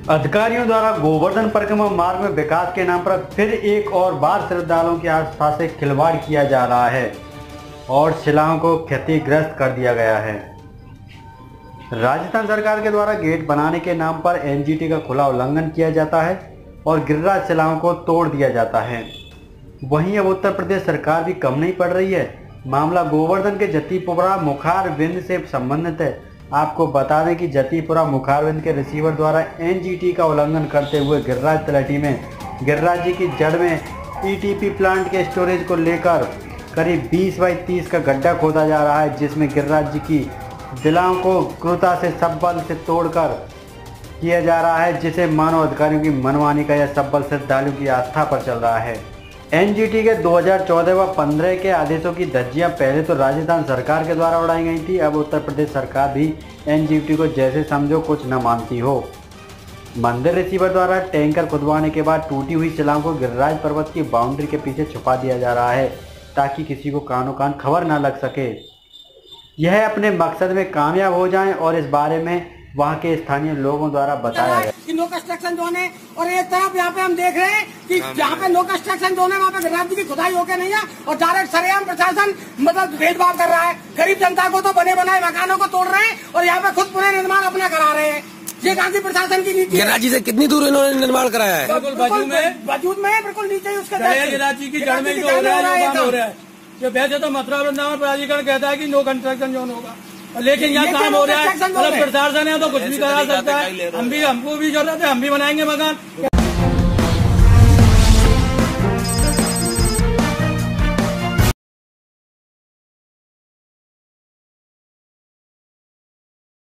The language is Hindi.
अधिकारियों द्वारा गोवर्धन परिक्रमा मार्ग में विकास के नाम पर फिर एक और बार श्रद्धालुओं की आस्था से खिलवाड़ किया जा रहा है और शिलाओं को क्षतिग्रस्त कर दिया गया है। राजस्थान सरकार के द्वारा गेट बनाने के नाम पर एनजीटी का खुला उल्लंघन किया जाता है और गिरिराज शिलाओं को तोड़ दिया जाता है। वहीं अब उत्तर प्रदेश सरकार भी कम नहीं पड़ रही है। मामला गोवर्धन के जतीपुरा मुखारबिंद से संबंधित है। आपको बता दें कि जतीपुरा मुखारबिंद के रिसीवर द्वारा एनजीटी का उल्लंघन करते हुए गिरिराज तलहटी में गिरिराज जी की जड़ में ईटीपी प्लांट के स्टोरेज को लेकर करीब 20 बाई 30 का गड्ढा खोदा जा रहा है, जिसमें गिरिराज जी की शिलाओं को क्रूरता से सब से तोड़कर किया जा रहा है, जिसे मानव अधिकारियों की मनमानी का यह सब श्रद्धालुओं की आस्था पर चल रहा है। एनजीटी के 2014 व 15 के आदेशों की धज्जियां पहले तो राजस्थान सरकार के द्वारा उड़ाई गई थी। अब उत्तर प्रदेश सरकार भी एनजीटी को जैसे समझो कुछ न मानती हो। मंदिर रिसीवर द्वारा टैंकर खुदवाने के बाद टूटी हुई शिलाओं को गिरिराज पर्वत की बाउंड्री के पीछे छुपा दिया जा रहा है ताकि किसी को कानो कान खबर न लग सके। यह अपने मकसद में कामयाब हो जाएं और इस बारे में वहाँ के स्थानीय लोगों द्वारा बताया गया कि नो कंस्ट्रक्शन जोन है और एक तरफ यहाँ पे हम देख रहे हैं कि जहाँ पे नो कंस्ट्रक्शन जोन है वहाँ पे गिरिराज जी की खुदाई होके नहीं है और डायरेक्ट सरेआम प्रशासन मतलब भेदभाव कर रहा है। गरीब जनता को तो बने बनाए मकानों को तोड़ रहे हैं और यहाँ पे खुद पुनर्निर्माण अपना करा रहे हैं। ये गांधी प्रशासन की नीति। गिरिराज जी से कितनी दूर इन्होंने निर्माण कराया है? वजूद में बिल्कुल नीचे उसके गिरिराज जी की जड़ में जो हो रहा है जो वैसे तो मथुरा वृंदावन प्राधिकरण कहता है कि नो कंस्ट्रक्शन जोन होगा, लेकिन यहाँ काम हो रहा है। मतलब प्रशासन है तो कुछ भी करा सकता है। हमको भी जरूरत है, हम भी बनाएंगे मकान।